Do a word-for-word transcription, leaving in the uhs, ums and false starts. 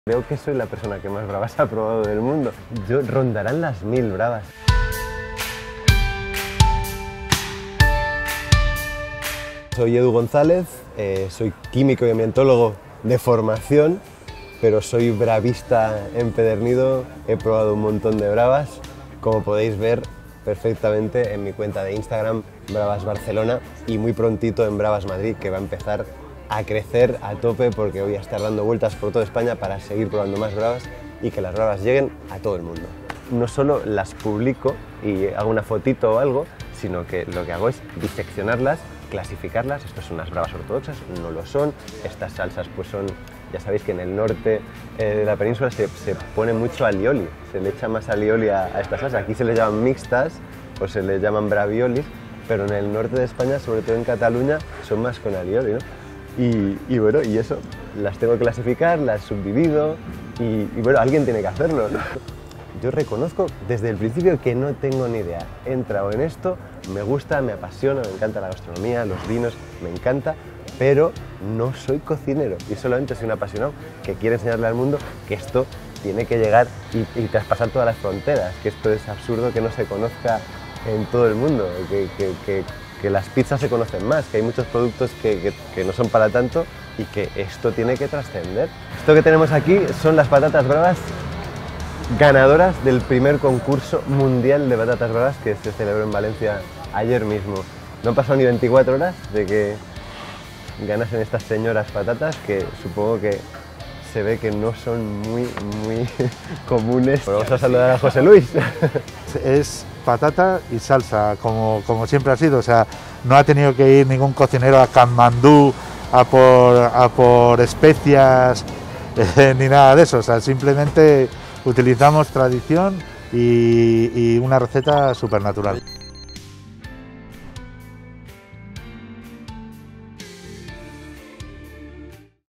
Creo que soy la persona que más bravas ha probado del mundo. Yo rondarán las mil bravas. Soy Edu González, eh, soy químico y ambientólogo de formación, pero soy bravista empedernido, he probado un montón de bravas, como podéis ver perfectamente en mi cuenta de Instagram, Bravas Barcelona, y muy prontito en Bravas Madrid, que va a empezar a crecer a tope porque voy a estar dando vueltas por toda España para seguir probando más bravas y que las bravas lleguen a todo el mundo. No solo las publico y hago una fotito o algo, sino que lo que hago es diseccionarlas, clasificarlas. Estas son unas bravas ortodoxas, no lo son. Estas salsas pues son, ya sabéis que en el norte eh, de la península se, se pone mucho alioli, se le echa más alioli a, a estas salsas. Aquí se les llaman mixtas o se les llaman braviolis, pero en el norte de España, sobre todo en Cataluña, son más con alioli, ¿no? Y, y bueno, y eso, las tengo que clasificar, las subdivido y, y bueno, alguien tiene que hacerlo, ¿no? Yo reconozco desde el principio que no tengo ni idea. He entrado en esto, me gusta, me apasiona, me encanta la gastronomía, los vinos, me encanta, pero no soy cocinero y solamente soy un apasionado que quiere enseñarle al mundo que esto tiene que llegar y, y traspasar todas las fronteras, que esto es absurdo que no se conozca en todo el mundo, que, que, que, que las pizzas se conocen más, que hay muchos productos que, que, que no son para tanto y que esto tiene que trascender. Esto que tenemos aquí son las patatas bravas ganadoras del primer concurso mundial de patatas bravas que se celebró en Valencia ayer mismo. No han pasado ni veinticuatro horas de que ganasen estas señoras patatas, que supongo que se ve que no son muy, muy comunes. Pues vamos a saludar a José Luis. Es patata y salsa, como, como siempre ha sido. O sea, no ha tenido que ir ningún cocinero a Katmandú a por, a por especias eh, ni nada de eso. O sea, simplemente utilizamos tradición y, y una receta supernatural.